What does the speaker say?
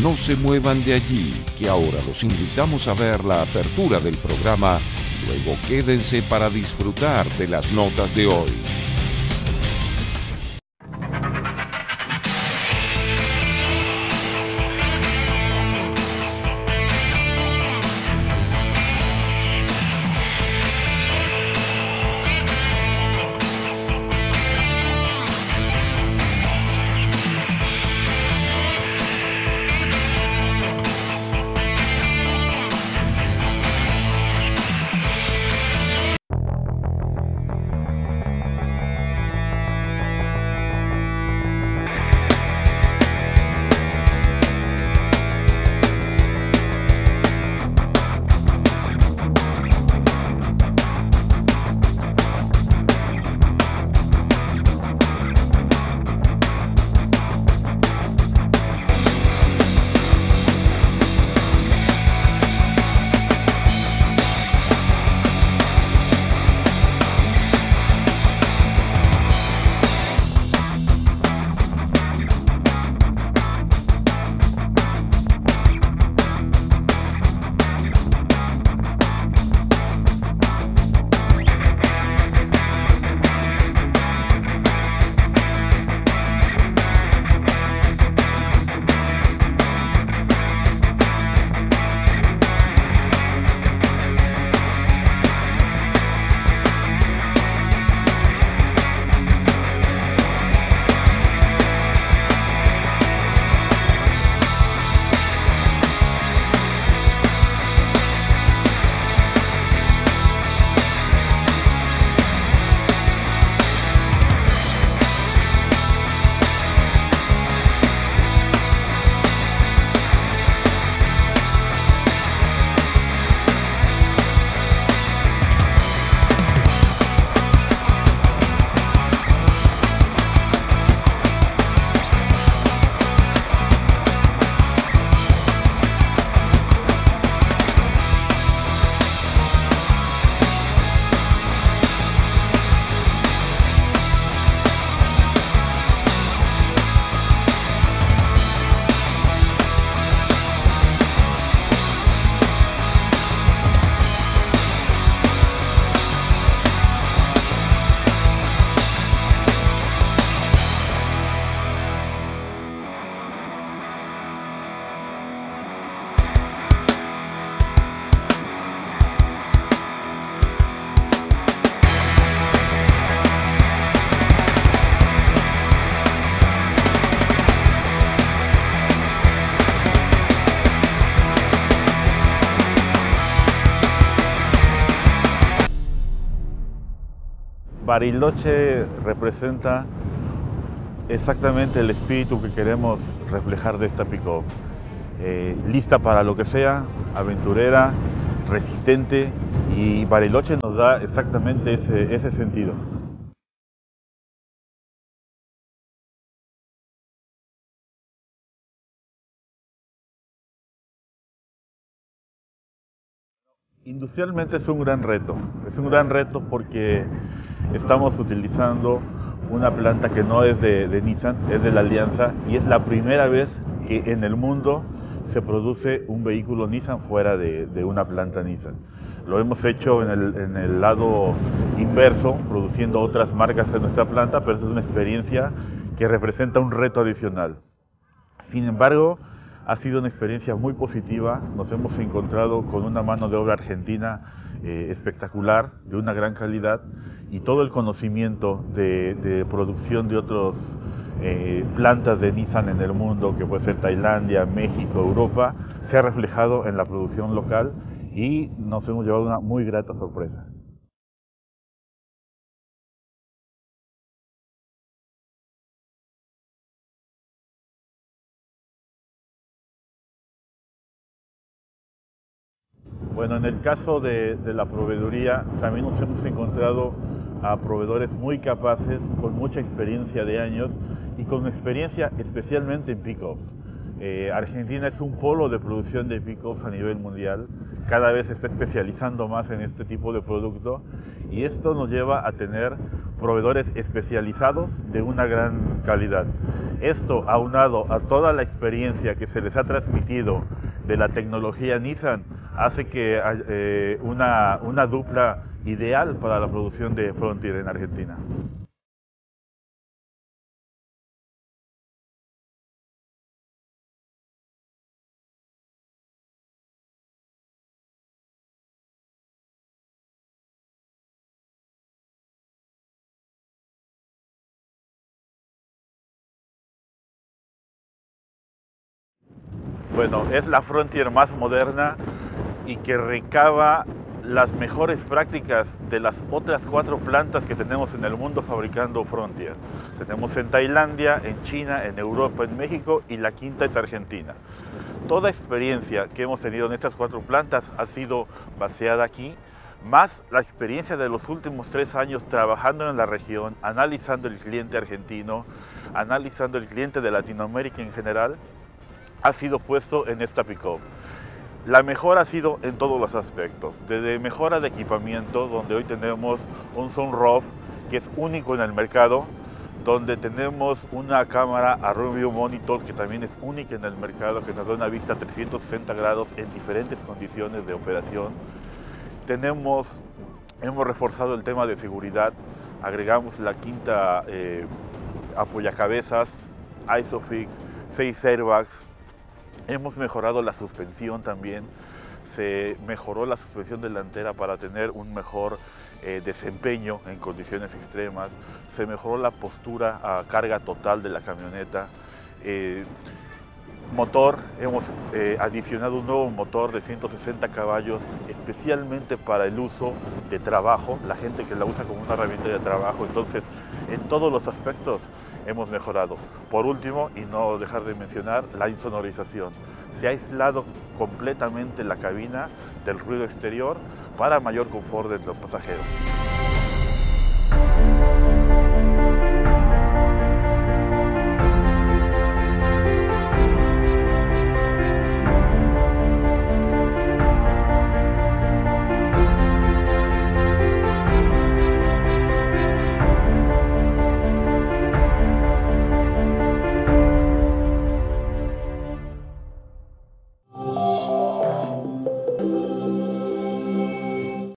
no se muevan de allí, que ahora los invitamos a ver la apertura del programa. Luego quédense para disfrutar de las notas de hoy. Bariloche representa exactamente el espíritu que queremos reflejar de esta pick-up. Lista para lo que sea, aventurera, resistente, y Bariloche nos da exactamente ese sentido. Industrialmente es un gran reto porque estamos utilizando una planta que no es de Nissan, es de la Alianza, y es la primera vez que en el mundo se produce un vehículo Nissan fuera de una planta Nissan. Lo hemos hecho en el lado inverso, produciendo otras marcas en nuestra planta, pero es una experiencia que representa un reto adicional. Sin embargo, ha sido una experiencia muy positiva. Nos hemos encontrado con una mano de obra argentina espectacular, de una gran calidad, y todo el conocimiento de producción de otras plantas de Nissan en el mundo, que puede ser Tailandia, México, Europa, se ha reflejado en la producción local y nos hemos llevado una muy grata sorpresa. Bueno, en el caso de la proveeduría, también nos hemos encontrado a proveedores muy capaces, con mucha experiencia de años y con experiencia especialmente en pick-ups. Argentina es un polo de producción de pick-ups a nivel mundial, cada vez se está especializando más en este tipo de producto, y esto nos lleva a tener proveedores especializados de una gran calidad. Esto, aunado a toda la experiencia que se les ha transmitido de la tecnología Nissan, hace que una dupla ideal para la producción de Frontier en Argentina. Bueno, es la Frontier más moderna y que recaba las mejores prácticas de las otras 4 plantas que tenemos en el mundo fabricando Frontier. Tenemos en Tailandia, en China, en Europa, en México, y la quinta es Argentina. Toda experiencia que hemos tenido en estas 4 plantas ha sido baseada aquí, más la experiencia de los últimos 3 años trabajando en la región, analizando el cliente argentino, analizando el cliente de Latinoamérica en general, ha sido puesto en esta pick-up. La mejora ha sido en todos los aspectos, desde mejora de equipamiento, donde hoy tenemos un sunroof que es único en el mercado, donde tenemos una cámara Arrow View Monitor que también es única en el mercado, que nos da una vista 360 grados en diferentes condiciones de operación. Hemos reforzado el tema de seguridad, agregamos la quinta apoyacabezas, ISOFIX, 6 airbags. Hemos mejorado la suspensión también, se mejoró la suspensión delantera para tener un mejor desempeño en condiciones extremas, se mejoró la postura a carga total de la camioneta. Motor, hemos adicionado un nuevo motor de 160 caballos especialmente para el uso de trabajo, la gente que la usa como una herramienta de trabajo. Entonces, en todos los aspectos hemos mejorado. Por último, y no dejar de mencionar, la insonorización. Se ha aislado completamente la cabina del ruido exterior para mayor confort de los pasajeros.